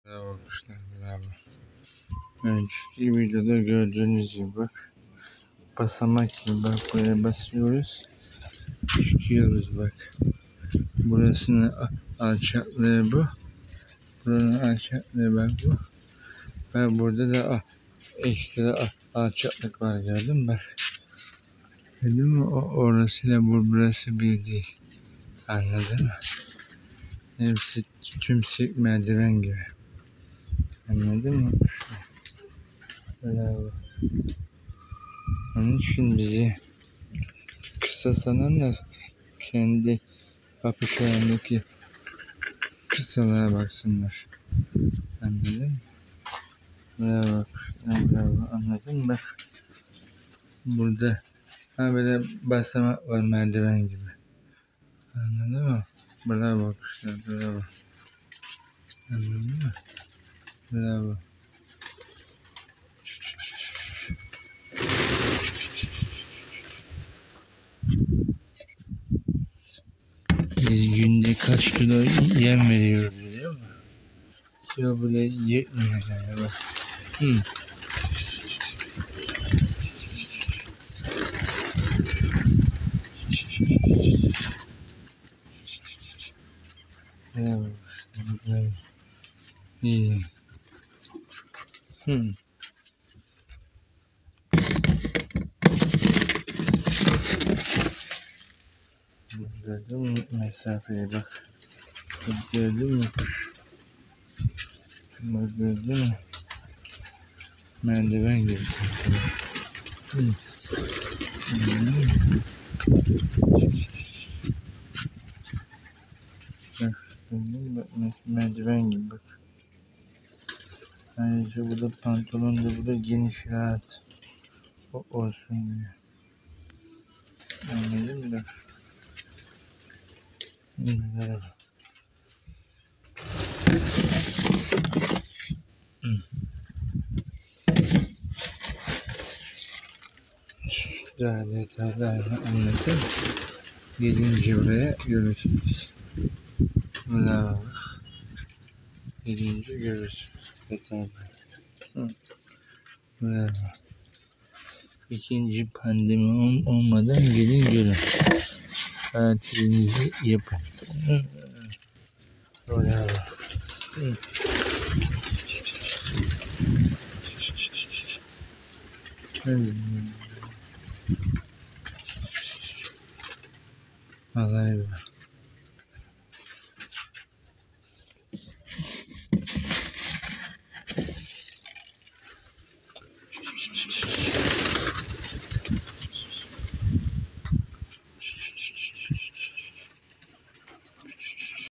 Bravo kuşlar, bravo. Önceki videoda gördüğünüz gibi bak. Basamak gibi bak, buraya basıyoruz. Çıkıyoruz bak. Burasının alçaklığı bu. Buranın alçaklığı bak bu. Ve burada da ekstra alçaklık var, gördün mü bak. Gördün mü? Orasıyla burası bir değil. Anladın mı? Hepsi tümsek merdiven gibi. Anladın mı? Bravo. Onun için bizi kısa sananlar kendi kapışlarındaki kısalığa baksınlar. Anladın mı? Bravo. Bravo. Anladın mı? Bak. Burada böyle basamak var, merdiven gibi. Anladın mı? Bravo kuşlar. Bravo. Anladın mı? Bravo. Biz günde kaç kilo yem veriyoruz biliyor musun? Kilo bile yetmiyor yani bak. Bravo. Bravo. İyi. Gördün mü mesafeye bak. Gördün mü kuş? Bak, gördün mü? Merdiven gibi. Bak, gördün mü? Merdiven gibi bak. Ayrıca bu da pantolon da, bu da geniş, rahat olsun diye. Anladın mı? Merhaba. Daha detaylı anlatayım. Gelince buraya görürsünüz. Bravo. Gelince görürsünüz. Detaylı. Bravo. İkinci pandemi olmadan gelin görün. Tatilinizi yapın. Bravo. Vallahi